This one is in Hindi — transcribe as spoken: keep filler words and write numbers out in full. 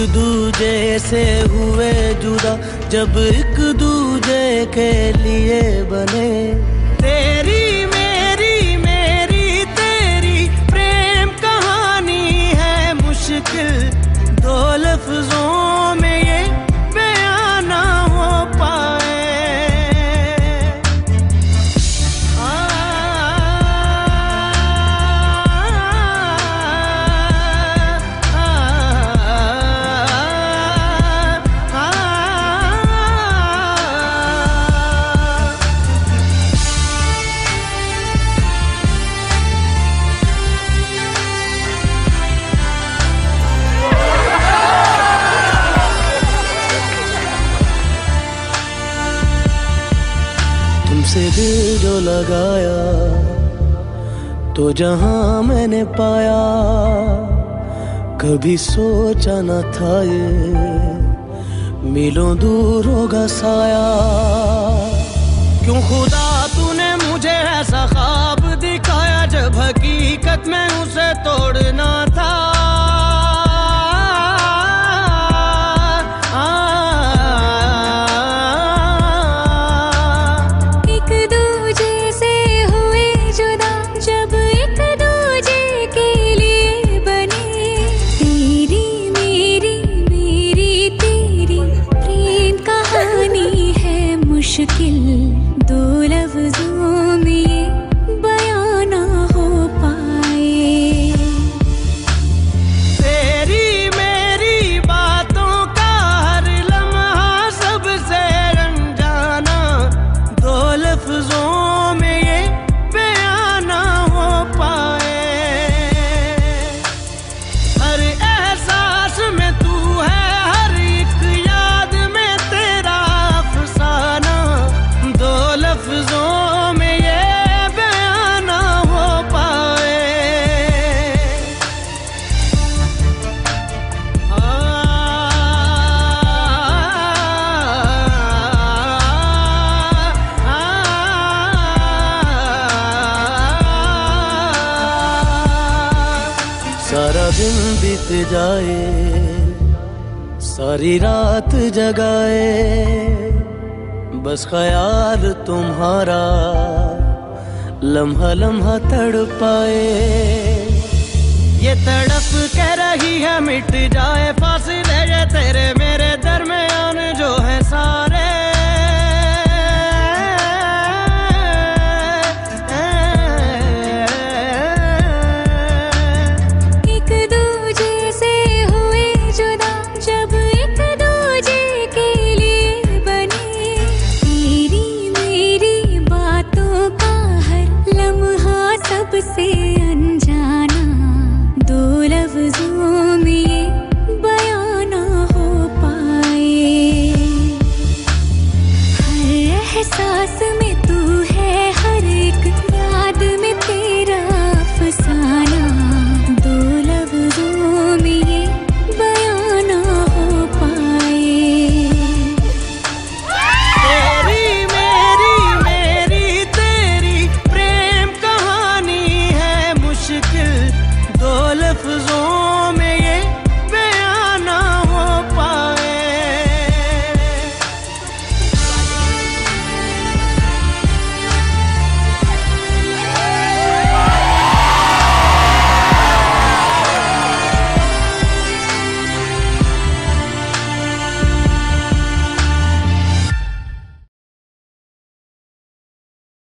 दूजे से हुए जुदा, जब एक दूजे के लिए बने। तेरी मेरी मेरी तेरी प्रेम कहानी है मुश्किल, दो लफ्जों में ये बयां ना हो पाए। तुमसे दिल जो लगाया तो जहां मैंने पाया, कभी सोचा न था ये मीलों दूर होगा साया। क्यों खुदा तूने मुझे ऐसा ख्वाब दिखाया, जब हकीकत में उसे तोड़ना था। मुश्किल दो लफ्जों में ये बयां ना हो पाए। तेरी मेरी बातों का हर लम्हा सबसे अनजाना, दो लफ्जों में ये बयां ना हो पाए। हर एहसास में तू है, हर एक याद में तेरा अफसाना, दो लफ्जों में ये बयां ना हो पाए। आ, आ, सारा दिन बीत जाए, सारी रात जगाए, बस ख्याल तुम्हारा लम्हा लम्हा तड़पाए। ये तड़प कह रही है मिट जाए फासले ये तेरे